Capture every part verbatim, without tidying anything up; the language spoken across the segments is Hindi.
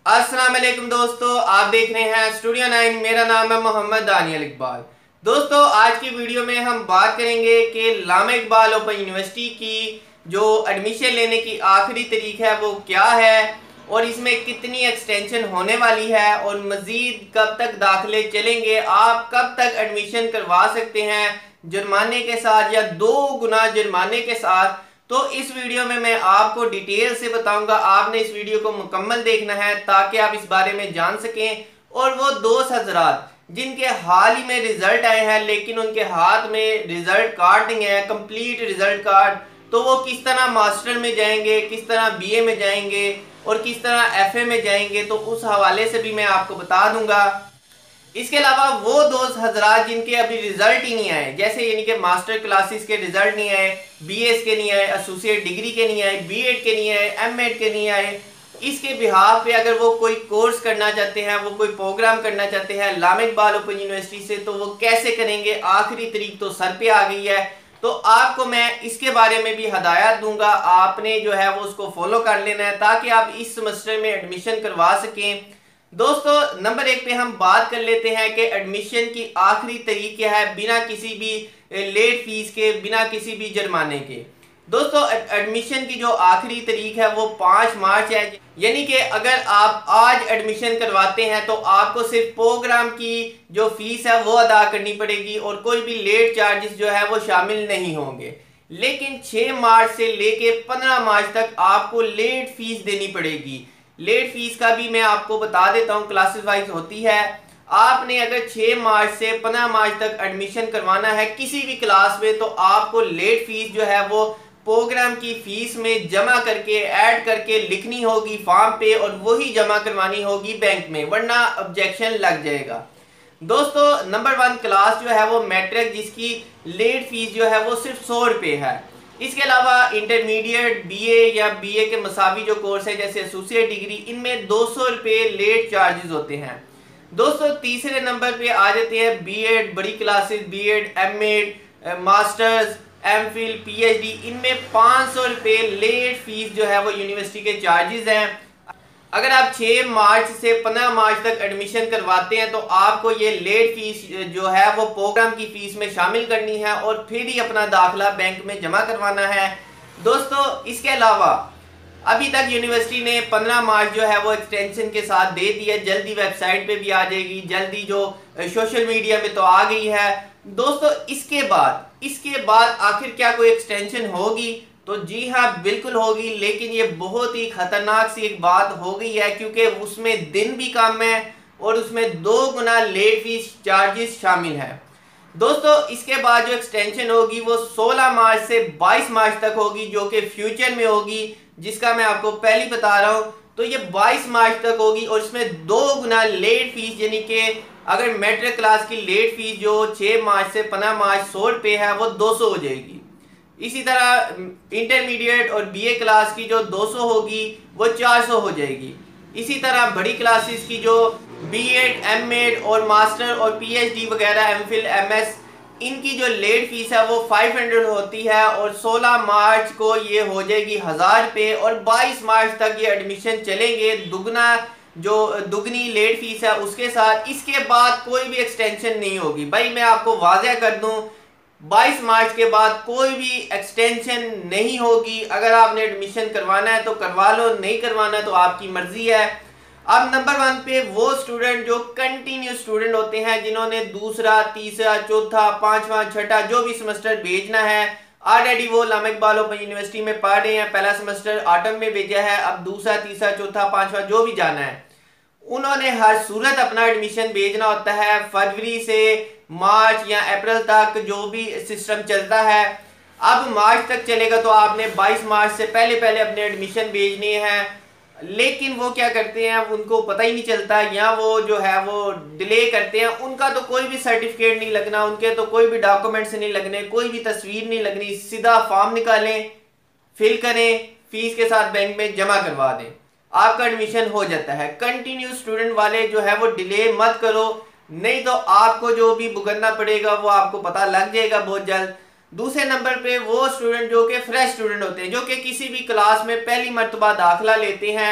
अस्सलाम वालेकुम दोस्तों, आप देख रहे हैं स्टूडियो नाइन। मेरा नाम है मोहम्मद दानियल इकबाल। दोस्तों, आज की वीडियो में हम बात करेंगे कि लामा इकबाल ओपन यूनिवर्सिटी की जो एडमिशन लेने की आखिरी तारीख है वो क्या है और इसमें कितनी एक्सटेंशन होने वाली है और मज़ीद कब तक दाखिले चलेंगे, आप कब तक एडमिशन करवा सकते हैं जुर्माने के साथ या दो गुना जुर्माने के साथ। तो इस वीडियो में मैं आपको डिटेल से बताऊंगा। आपने इस वीडियो को मुकम्मल देखना है ताकि आप इस बारे में जान सकें। और वो दोस्त हजरात जिनके हाल ही में रिजल्ट आए हैं लेकिन उनके हाथ में रिजल्ट कार्ड नहीं है, कंप्लीट रिजल्ट कार्ड, तो वो किस तरह मास्टर में जाएंगे, किस तरह बीए में जाएंगे और किस तरह एफए में जाएंगे, तो उस हवाले से भी मैं आपको बता दूंगा। इसके अलावा वो दोस्त हजरात जिनके अभी रिजल्ट ही नहीं आए, जैसे यानी कि मास्टर क्लासेस के रिजल्ट नहीं आए, बीएस के नहीं आए, एसोसिएट डिग्री के नहीं आए, बीएड के नहीं आए, एमएड के नहीं आए, इसके बिहाफ पे अगर वो कोई कोर्स करना चाहते हैं, वो कोई प्रोग्राम करना चाहते हैं लामा इकबाल ओपन यूनिवर्सिटी से, तो वो कैसे करेंगे। आखिरी तारीख तो सर पे आ गई है, तो आपको मैं इसके बारे में भी हदायत दूंगा। आपने जो है वो उसको फॉलो कर लेना है ताकि आप इस सेमेस्टर में एडमिशन करवा सकें। दोस्तों, नंबर एक पे हम बात कर लेते हैं कि एडमिशन की आखिरी तारीख क्या है बिना किसी भी लेट फीस के, बिना किसी भी जुर्माने के। दोस्तों, एडमिशन की जो आखिरी तारीख है वो पाँच मार्च है, यानी कि अगर आप आज एडमिशन करवाते हैं तो आपको सिर्फ प्रोग्राम की जो फीस है वो अदा करनी पड़ेगी और कोई भी लेट चार्जेस जो है वो शामिल नहीं होंगे। लेकिन छह मार्च से लेके पंद्रह मार्च तक आपको लेट फीस देनी पड़ेगी। लेट फीस का भी मैं आपको बता देता हूँ, क्लासेस वाइज होती है। आपने अगर छह मार्च से पंद्रह मार्च तक एडमिशन करवाना है किसी भी क्लास में, तो आपको लेट फीस जो है वो प्रोग्राम की फीस में जमा करके ऐड करके लिखनी होगी फॉर्म पे और वही जमा करवानी होगी बैंक में, वरना ऑब्जेक्शन लग जाएगा। दोस्तों, नंबर वन क्लास जो है वो मैट्रिक, जिसकी लेट फीस जो है वो सिर्फ सौ रुपये है। इसके अलावा इंटरमीडिएट, बीए या बीए के मसावी जो कोर्स है जैसे एसोसिएट डिग्री, इनमें दो सौ रुपये लेट चार्जेस होते हैं। दोस्तों, तीसरे नंबर पे आ जाते हैं बीएड, बड़ी classes, BEd, MEd, masters, MPhil, PhD, इनमें पाँच सौ रुपये लेट फीस जो है वो यूनिवर्सिटी के चार्जेस हैं। अगर आप छह मार्च से पंद्रह मार्च तक एडमिशन करवाते हैं तो आपको ये लेट फीस जो है वो प्रोग्राम की फीस में शामिल करनी है और फिर ही अपना दाखिला बैंक में जमा करवाना है। दोस्तों, इसके अलावा अभी तक यूनिवर्सिटी ने पंद्रह मार्च जो है वो एक्सटेंशन के साथ दे दी है, जल्दी वेबसाइट पे भी आ जाएगी, जल्दी जो सोशल मीडिया में तो आ गई है। दोस्तों, इसके बाद इसके बाद आखिर क्या कोई एक्सटेंशन होगी? तो जी हाँ, बिल्कुल होगी, लेकिन ये बहुत ही खतरनाक सी एक बात हो गई है क्योंकि उसमें दिन भी कम है और उसमें दो गुना लेट फीस चार्जेस शामिल है। दोस्तों, इसके बाद जो एक्सटेंशन होगी वो सोलह मार्च से बाईस मार्च तक होगी, जो कि फ्यूचर में होगी, जिसका मैं आपको पहले बता रहा हूँ। तो ये बाईस मार्च तक होगी और इसमें दो गुना लेट फीस, यानी कि अगर मैट्रिक क्लास की लेट फीस जो छह मार्च से पंद्रह मार्च सौ रुपये है वो दो सौ हो जाएगी। इसी तरह इंटरमीडिएट और बीए क्लास की जो दो सौ होगी वो चार सौ हो जाएगी। इसी तरह बड़ी क्लासेस की जो बीएड, एमएड और मास्टर और पीएचडी वगैरह, एमफिल, एमएस, इनकी जो लेट फीस है वो पाँच सौ होती है और सोलह मार्च को ये हो जाएगी हज़ार रुपये और बाईस मार्च तक ये एडमिशन चलेंगे दुगना जो दुगनी लेट फीस है उसके साथ। इसके बाद कोई भी एक्सटेंशन नहीं होगी। भाई, मैं आपको वाज़ह कर दूं, बाईस मार्च के बाद कोई भी एक्सटेंशन नहीं होगी। अगर आपने एडमिशन करवाना है तो करवा लो, नहीं करवाना तो आपकी मर्जी है। अब नंबर वन पे वो स्टूडेंट जो कंटिन्यू स्टूडेंट होते हैं, जिन्होंने दूसरा, तीसरा, चौथा, पांचवा, छठा जो भी सेमेस्टर भेजना है, ऑलरेडी वो लामा इकबाल ओपन यूनिवर्सिटी में पढ़ रहे हैं, पहला सेमेस्टर ऑटम में भेजा है, अब दूसरा, तीसरा, चौथा, पांचवा जो भी जाना है, उन्होंने हर सूरत अपना एडमिशन भेजना होता है फरवरी से मार्च या अप्रैल तक, जो भी सिस्टम चलता है। अब मार्च तक चलेगा तो आपने बाईस मार्च से पहले पहले अपने एडमिशन भेजने हैं, लेकिन वो क्या करते हैं, उनको पता ही नहीं चलता या वो जो है वो डिले करते हैं। उनका तो कोई भी सर्टिफिकेट नहीं लगना, उनके तो कोई भी डॉक्यूमेंट्स नहीं लगने, कोई भी तस्वीर नहीं लगनी, सीधा फॉर्म निकालें, फिल करें, फीस के साथ बैंक में जमा करवा दें, आपका एडमिशन हो जाता है। कंटिन्यू स्टूडेंट वाले जो है वो डिले मत करो, नहीं तो आपको जो भी भुगतना पड़ेगा वो आपको पता लग जाएगा बहुत जल्द। दूसरे नंबर पे वो स्टूडेंट जो कि फ्रेश स्टूडेंट होते हैं, जो कि किसी भी क्लास में पहली मर्तबा दाखिला लेते हैं,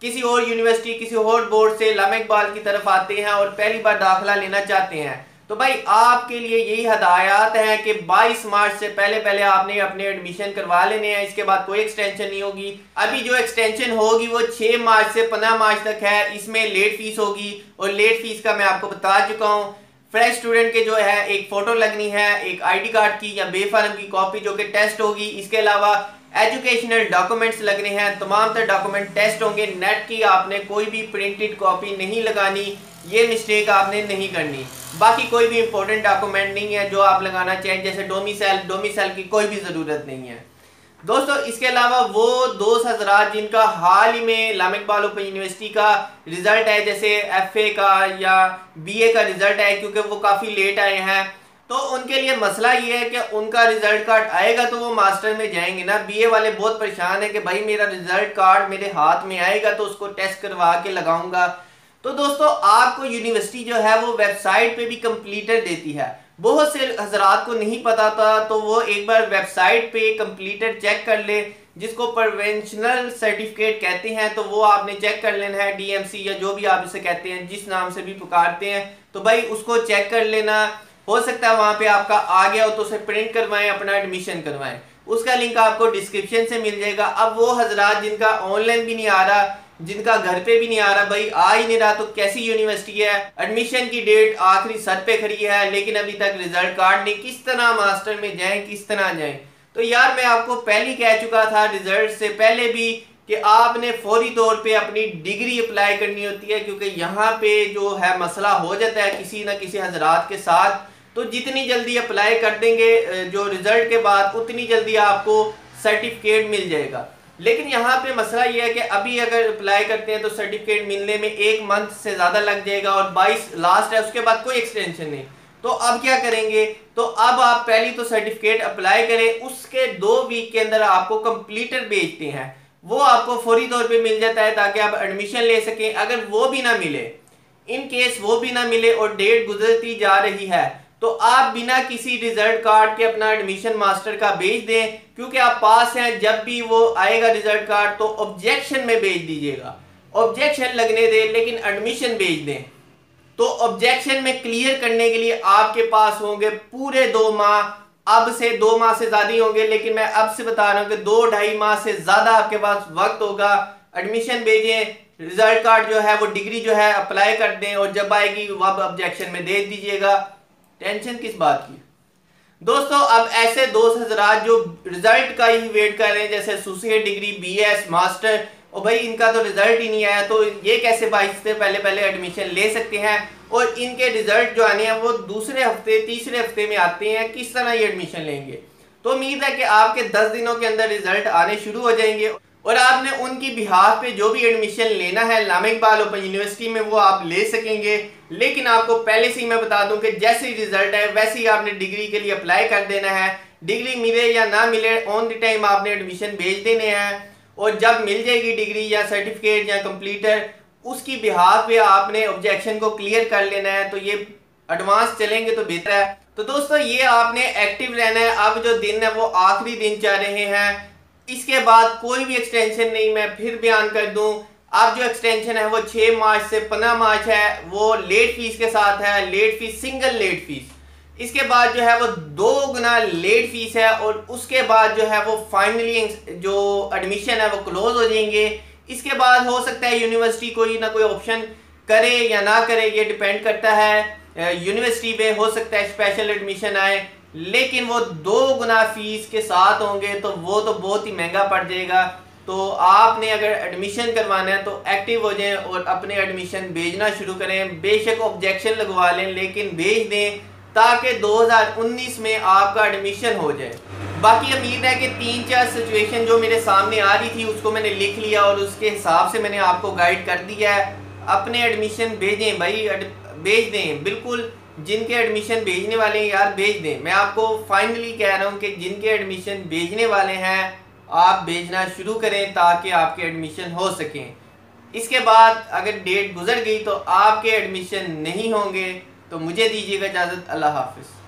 किसी और यूनिवर्सिटी किसी और बोर्ड से लामा इकबाल की तरफ आते हैं और पहली बार दाखिला लेना चाहते हैं, तो भाई आपके लिए यही हदायत है कि बाईस मार्च से पहले पहले आपने अपने एडमिशन करवा लेने हैं। इसके बाद कोई एक्सटेंशन नहीं होगी। अभी जो एक्सटेंशन होगी वो छह मार्च से पंद्रह मार्च तक है। इसमें लेट फीस होगी और लेट फीस का मैं आपको बता चुका हूँ। फ्रेश स्टूडेंट के जो है एक फोटो लगनी है, एक आईडी कार्ड की या बेफार्म की कॉपी जो कि टेस्ट होगी। इसके अलावा एजुकेशनल डॉक्यूमेंट्स लगने हैं, तमाम तर डॉक्यूमेंट टेस्ट होंगे। नेट की आपने कोई भी प्रिंटेड कॉपी नहीं लगानी, ये मिस्टेक आपने नहीं करनी। बाकी कोई भी इंपॉर्टेंट डॉक्यूमेंट नहीं है जो आप लगाना चाहें, जैसे डोमिसाइल डोमिसाइल की कोई भी ज़रूरत नहीं है दोस्तों। इसके अलावा वो दोस्त हजरात जिनका हाल ही में लामा इकबाल ओपन यूनिवर्सिटी का रिजल्ट है, जैसे एफए का या बीए का रिजल्ट है, क्योंकि वो काफ़ी लेट आए हैं, तो उनके लिए मसला ये है कि उनका रिजल्ट कार्ड आएगा तो वो मास्टर में जाएंगे ना। बीए वाले बहुत परेशान है कि भाई मेरा रिजल्ट कार्ड मेरे हाथ में आएगा तो उसको टेस्ट करवा के लगाऊंगा। तो दोस्तों आपको यूनिवर्सिटी जो है वो वेबसाइट पे भी कंप्लीटर देती है। बहुत से हजरात को नहीं पता था, तो वो एक बार वेबसाइट पे कंप्लीटर चेक कर ले, जिसको प्रोविंशियल सर्टिफिकेट कहते हैं। तो वो आपने चेक कर लेना है, डीएमसी या जो भी आप इसे कहते हैं, जिस नाम से भी पुकारते हैं, तो भाई उसको चेक कर लेना। हो सकता है वहां पे आपका आ गया हो तो उसे प्रिंट करवाएं, अपना एडमिशन करवाएं। उसका लिंक आपको डिस्क्रिप्शन से मिल जाएगा। अब वो हजरात जिनका ऑनलाइन भी नहीं आ रहा, जिनका घर पे भी नहीं आ रहा, भाई आ ही नहीं रहा, तो कैसी यूनिवर्सिटी है, एडमिशन की डेट आखिरी सर पे खड़ी है लेकिन अभी तक रिजल्ट कार्ड नहीं, किस तरह मास्टर में जाएं, किस तरह जाएं। तो यार मैं आपको पहले ही कह चुका था रिजल्ट से पहले भी कि आपने फौरी तौर पे अपनी डिग्री अप्लाई करनी होती है, क्योंकि यहाँ पे जो है मसला हो जाता है किसी ना किसी हजरात के साथ। तो जितनी जल्दी अप्लाई कर देंगे जो रिजल्ट के बाद, उतनी जल्दी आपको सर्टिफिकेट मिल जाएगा। लेकिन यहाँ पे मसला ये है कि अभी अगर अप्लाई करते हैं तो सर्टिफिकेट मिलने में एक मंथ से ज़्यादा लग जाएगा और बाईस लास्ट है, उसके बाद कोई एक्सटेंशन नहीं। तो अब क्या करेंगे, तो अब आप पहली तो सर्टिफिकेट अप्लाई करें, उसके दो वीक के अंदर आपको कंप्लीटर भेजते हैं, वो आपको फौरी तौर पे मिल जाता है ताकि आप एडमिशन ले सकें। अगर वो भी ना मिले, इन केस वो भी ना मिले और डेट गुजरती जा रही है, तो आप बिना किसी रिजल्ट कार्ड के अपना एडमिशन मास्टर का भेज दें, क्योंकि आप पास हैं। जब भी वो आएगा रिजल्ट कार्ड तो ऑब्जेक्शन में भेज दीजिएगा, ऑब्जेक्शन लगने दें लेकिन एडमिशन भेज दें। तो ऑब्जेक्शन में क्लियर करने के लिए आपके पास होंगे पूरे दो माह। अब से दो माह से ज्यादा ही होंगे, लेकिन मैं अब से बता रहा हूं कि दो ढाई माह से ज्यादा आपके पास वक्त होगा। एडमिशन भेजें, रिजल्ट कार्ड जो है वो डिग्री जो है अप्लाई कर दें और जब आएगी वह ऑब्जेक्शन में दे दीजिएगा। टेंशन किस बात की दोस्तों। अब ऐसे दोस्त हजरात जो रिजल्ट का ही वेट कर रहे हैं, जैसे एसोसिएट डिग्री, बीएस, मास्टर, और भाई इनका तो रिजल्ट ही नहीं आया, तो ये कैसे बाईस से पहले पहले एडमिशन ले सकते हैं, और इनके रिजल्ट जो आने हैं वो दूसरे हफ्ते तीसरे हफ्ते में आते हैं, किस तरह ये एडमिशन लेंगे। तो उम्मीद है कि आपके दस दिनों के अंदर रिजल्ट आने शुरू हो जाएंगे और आपने उनकी बिहाफ पे जो भी एडमिशन लेना है लामा इकबाल ओपन यूनिवर्सिटी में वो आप ले सकेंगे। लेकिन आपको पहले से ही मैं बता दूं कि जैसे ही रिजल्ट है वैसे ही आपने डिग्री के लिए अप्लाई कर देना है। डिग्री मिले या ना मिले, ऑन द टाइम आपने एडमिशन भेज देने हैं, और जब मिल जाएगी डिग्री या सर्टिफिकेट या कंप्लीटर, उसकी बिहाफ पे आपने ऑब्जेक्शन को क्लियर कर लेना है। तो ये एडवांस चलेंगे तो बेहतर है। तो दोस्तों ये आपने एक्टिव रहना है। अब जो दिन है वो आखिरी दिन चल रहे हैं, इसके बाद कोई भी एक्सटेंशन नहीं। मैं फिर बयान कर दूं, अब जो एक्सटेंशन है वो छह मार्च से पंद्रह मार्च है, वो लेट फीस के साथ है, late fees single late fees. इसके बाद जो है वो दो गुना लेट फीस है, और उसके बाद जो है वो फाइनली जो एडमिशन है वो क्लोज हो जाएंगे। इसके बाद हो सकता है यूनिवर्सिटी कोई ना कोई ऑप्शन करे या ना करे, ये डिपेंड करता है यूनिवर्सिटी पे। हो सकता है स्पेशल एडमिशन आए, लेकिन वो दो गुना फीस के साथ होंगे, तो वो तो बहुत ही महंगा पड़ जाएगा। तो आपने अगर एडमिशन करवाना है तो एक्टिव हो जाएं और अपने एडमिशन भेजना शुरू करें। बेशक ऑब्जेक्शन लगवा लें, लेकिन भेज दें ताकि दो हज़ार उन्नीस में आपका एडमिशन हो जाए। बाकी उम्मीद है कि तीन चार सिचुएशन जो मेरे सामने आ रही थी उसको मैंने लिख लिया और उसके हिसाब से मैंने आपको गाइड कर दिया है। अपने एडमिशन भेजें भाई, भेज दें बिल्कुल। जिनके एडमिशन भेजने वाले हैं यार भेज दें। मैं आपको फाइनली कह रहा हूं कि जिनके एडमिशन भेजने वाले हैं आप भेजना शुरू करें ताकि आपके एडमिशन हो सकें। इसके बाद अगर डेट गुजर गई तो आपके एडमिशन नहीं होंगे। तो मुझे दीजिएगा इजाज़त। अल्लाह हाफिज़।